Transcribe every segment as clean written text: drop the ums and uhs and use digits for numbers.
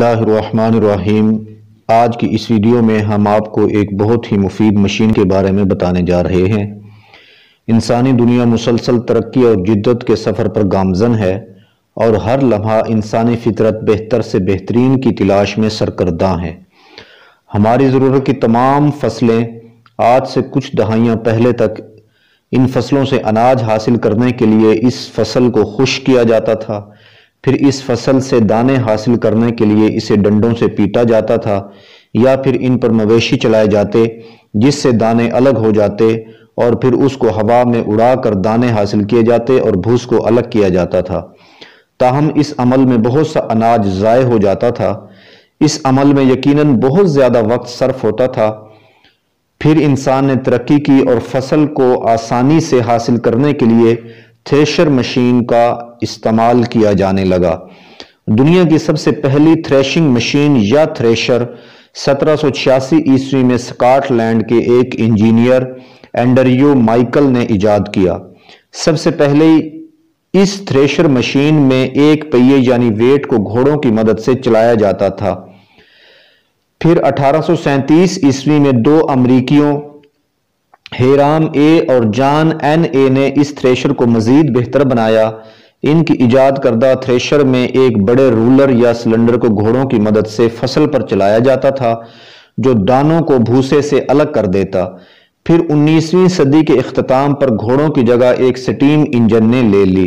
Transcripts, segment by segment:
बिस्मिल्लाहिर्रहमानिर्रहीम। आज की इस वीडियो में हम आपको एक बहुत ही मुफीद मशीन के बारे में बताने जा रहे हैं। इंसानी दुनिया मुसलसल तरक्की और जिद्दत के सफ़र पर गामज़न है और हर लम्हा इंसानी फितरत बेहतर से बेहतरीन की तलाश में सरकर्दा है। हमारी ज़रूरत की तमाम फसलें आज से कुछ दहाइयाँ पहले तक इन फसलों से अनाज हासिल करने के लिए इस फसल को खुश्क किया जाता था, फिर इस फसल से दाने हासिल करने के लिए इसे डंडों से पीटा जाता था या फिर इन पर मवेशी चलाए जाते जिससे दाने अलग हो जाते और फिर उसको हवा में उड़ाकर दाने हासिल किए जाते और भूस को अलग किया जाता था। ताहम इस अमल में बहुत सा अनाज ज़ाय हो जाता था। इस अमल में यकीनन बहुत ज़्यादा वक्त सर्फ होता था। फिर इंसान ने तरक्की की और फसल को आसानी से हासिल करने के लिए थ्रेशर मशीन का इस्तेमाल किया जाने लगा। दुनिया की सबसे पहली थ्रेशिंग मशीन या थ्रेशर 1786 ईस्वी में स्कॉटलैंड के एक इंजीनियर एंड्रयू माइकल ने इजाद किया। सबसे पहले इस थ्रेशर मशीन में एक पहिए यानी वेट को घोड़ों की मदद से चलाया जाता था। फिर 1837 ईस्वी में दो अमरीकियों हेराम ए और जॉन एन ए ने इस थ्रेशर को मजीद बेहतर बनाया। इनकी इजाद करदा थ्रेशर में एक बड़े रूलर या सिलेंडर को घोड़ों की मदद से फसल पर चलाया जाता था जो दानों को भूसे से अलग कर देता। फिर 19वीं सदी के इख्तिताम पर घोड़ों की जगह एक स्टीम इंजन ने ले ली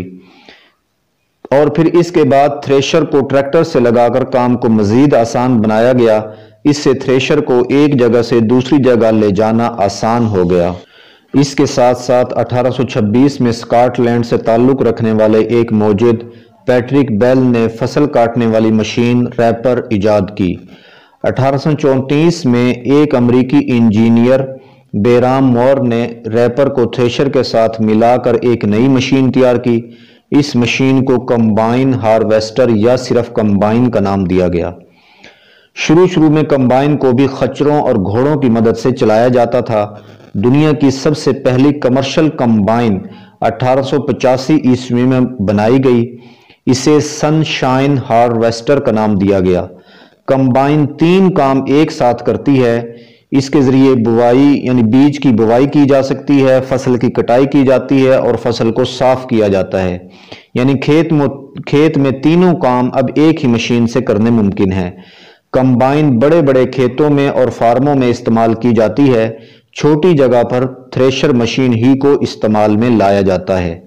और फिर इसके बाद थ्रेशर को ट्रैक्टर से लगाकर काम को मजीद आसान बनाया गया। इससे थ्रेशर को एक जगह से दूसरी जगह ले जाना आसान हो गया। इसके साथ साथ 1826 में स्कॉटलैंड से ताल्लुक रखने वाले एक मौजूद पैट्रिक बेल ने फसल काटने वाली मशीन रैपर इजाद की। 1834 में एक अमरीकी इंजीनियर बेराम मोर ने रैपर को थ्रेशर के साथ मिलाकर एक नई मशीन तैयार की। इस मशीन को कंबाइन हार्वेस्टर या सिर्फ कंबाइन का नाम दिया गया। शुरू में कंबाइन को भी खच्चरों और घोड़ों की मदद से चलाया जाता था। दुनिया की सबसे पहली कमर्शियल कंबाइन 1885 ईस्वी में बनाई गई। इसे सनशाइन हार्वेस्टर का नाम दिया गया। कंबाइन 3 काम एक साथ करती है। इसके जरिए बुवाई यानी बीज की बुवाई की जा सकती है, फसल की कटाई की जाती है और फसल को साफ किया जाता है। यानी खेत में तीनों काम अब एक ही मशीन से करने मुमकिन है। कंबाइन बड़े बड़े खेतों में और फार्मों में इस्तेमाल की जाती है। छोटी जगह पर थ्रेशर मशीन ही को इस्तेमाल में लाया जाता है।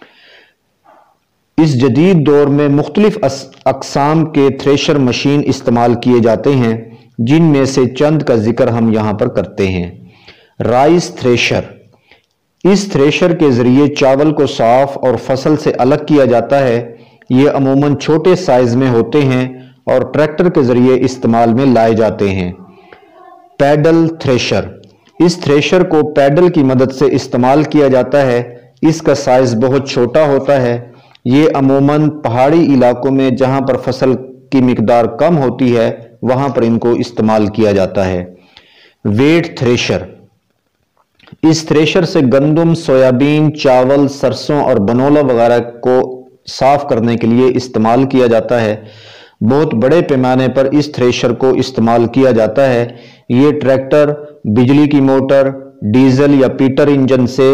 इस जदीद दौर में मुख्तलिफ अक़साम के थ्रेशर मशीन इस्तेमाल किए जाते हैं, जिनमें से चंद का जिक्र हम यहाँ पर करते हैं। Rice thresher. इस थ्रेशर के जरिए चावल को साफ और फसल से अलग किया जाता है। ये अमूमन छोटे साइज में होते हैं और ट्रैक्टर के जरिए इस्तेमाल में लाए जाते हैं। Pedal thresher. इस थ्रेशर को पैडल की मदद से इस्तेमाल किया जाता है। इसका साइज बहुत छोटा होता है। ये अमूमन पहाड़ी इलाकों में जहां पर फसल की मिकदार कम होती है वहां पर इनको इस्तेमाल किया जाता है। Wait thresher. इस थ्रेशर से गंदम, सोयाबीन, चावल, सरसों और बनोला वगैरह को साफ करने के लिए इस्तेमाल किया जाता है। बहुत बड़े पैमाने पर इस थ्रेशर को इस्तेमाल किया जाता है। ये ट्रैक्टर, बिजली की मोटर, डीजल या पीटर इंजन से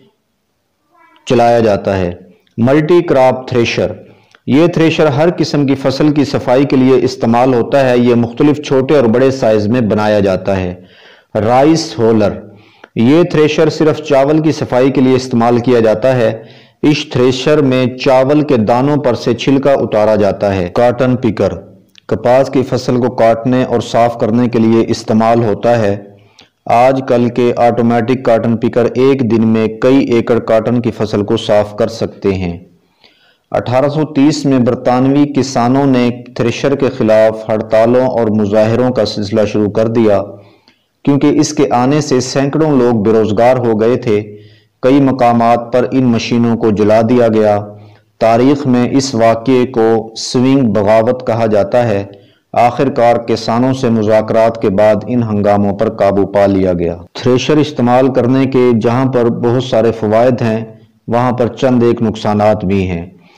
चलाया जाता है। Multi crop thresher. ये थ्रेशर हर किस्म की फसल की सफाई के लिए इस्तेमाल होता है। ये मुख्तलिफ छोटे और बड़े साइज में बनाया जाता है। Rice holer. ये थ्रेशर सिर्फ चावल की सफाई के लिए इस्तेमाल किया जाता है। इस थ्रेशर में चावल के दानों पर से छिलका उतारा जाता है। Cotton picker. कपास की फसल को काटने और साफ करने के लिए इस्तेमाल होता है। आजकल के ऑटोमेटिक कॉटन पिकर एक दिन में कई एकड़ कॉटन की फसल को साफ कर सकते हैं। 1830 में बरतानवी किसानों ने थ्रेशर के खिलाफ हड़तालों और मुजाहिरों का सिलसिला शुरू कर दिया क्योंकि इसके आने से सैकड़ों लोग बेरोजगार हो गए थे। कई मकामात पर इन मशीनों को जला दिया गया। तारीख में इस वाक़ये को स्विंग बगावत कहा जाता है। आखिरकार किसानों से मुज़ाकरात के बाद इन हंगामों पर काबू पा लिया गया। थ्रेशर इस्तेमाल करने के जहां पर बहुत सारे फ़वायद हैं, वहां पर चंद एक नुकसानात भी हैं।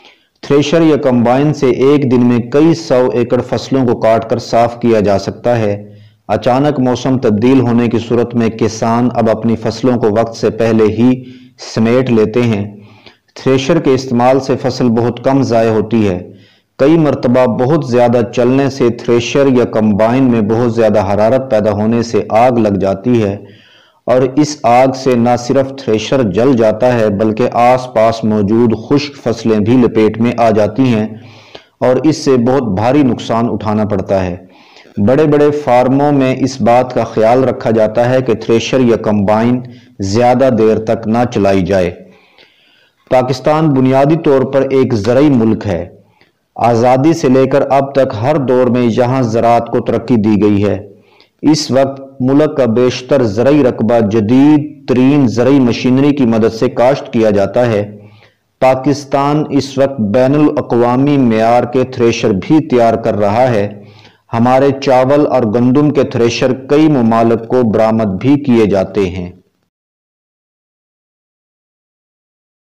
थ्रेशर या कंबाइन से एक दिन में कई 100 एकड़ फसलों को काट कर साफ किया जा सकता है। अचानक मौसम तब्दील होने की सूरत में किसान अब अपनी फसलों को वक्त से पहले ही समेट लेते हैं। थ्रेशर के इस्तेमाल से फसल बहुत कम ज़ाय होती है। कई मरतबा बहुत ज़्यादा चलने से थ्रेशर या कंबाइन में बहुत ज़्यादा हरारत पैदा होने से आग लग जाती है और इस आग से न सिर्फ थ्रेशर जल जाता है बल्कि आसपास मौजूद खुश्क फसलें भी लपेट में आ जाती हैं और इससे बहुत भारी नुकसान उठाना पड़ता है। बड़े बड़े फार्मों में इस बात का ख्याल रखा जाता है कि थ्रेशर या कंबाइन ज़्यादा देर तक ना चलाई जाए। पाकिस्तान बुनियादी तौर पर एक ज़रई मुल्क है। आज़ादी से लेकर अब तक हर दौर में यहाँ ज़राअत को तरक्की दी गई है। इस वक्त मुल्क का बेशतर ज़रई रकबा जदीद तरीन ज़रई मशीनरी की मदद से काश्त किया जाता है। पाकिस्तान इस वक्त बैनुल अक़वामी मेयार के थ्रेशर भी तैयार कर रहा है। हमारे चावल और गंदम के थ्रेशर कई ममालिक को बरामद भी किए जाते हैं।